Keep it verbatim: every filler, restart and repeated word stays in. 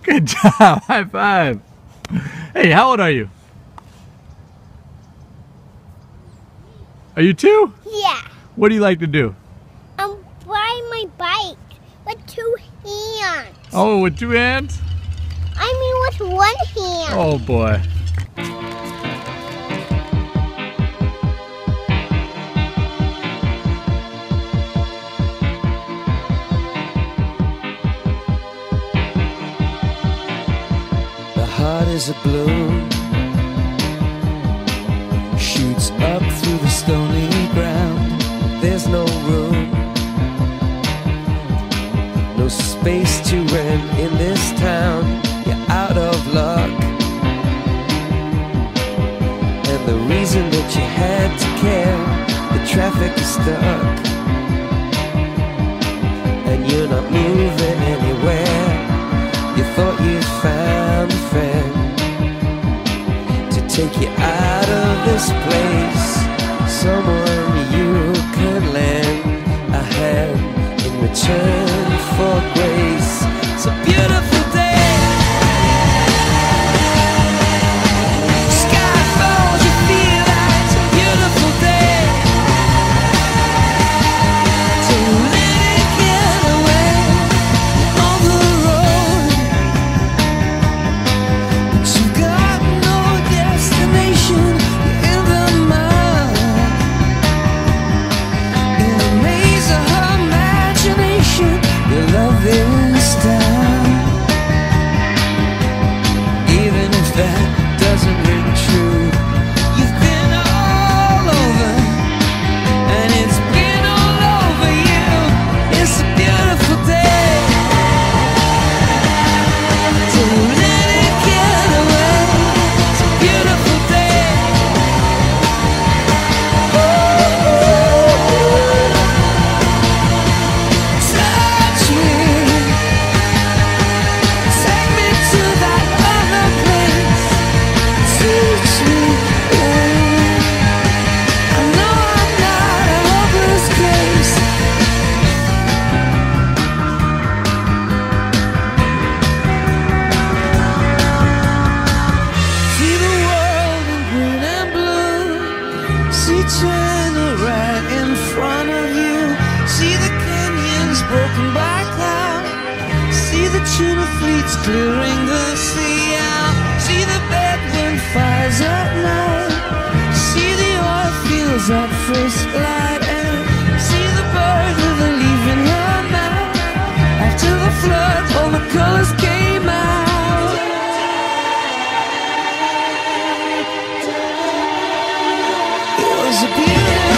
Good job. High five. Hey, how old are you? Are you two? Yeah. What do you like to do? I'm riding my bike with two hands. Oh, with two hands? I mean with one hand. Oh boy. The heart is a bloom, shoots up through the stony ground. There's no room, no space to rent in this town. You're out of luck, and the reason that you had to care, the traffic is stuck, and you're not moving anywhere. You thought you found a friend to take you out of this place, someone you could lend a hand in return for grace. It's a beautiful day. Sky falls, you feel like it's a beautiful day. So let it get away on the road. But you've got no destination in the mind, in the maze of her imagination. Your love is down, even if that doesn't ring true. You've been all over, and it's been all over you. It's a beautiful day, so let it get away. It's a beautiful day. Touch me, take me to that other place. Teach me, I know I'm not a hopeless case. See the world in green and blue. See China right in front of you. See the canyons broken by cloud. See the tuna fleets clearing the sea out. See the bedroom fires at night. See the oil fields at first light. And see the bird with a leaf in her mouth. After the flood, all the colors came out. It was a beautiful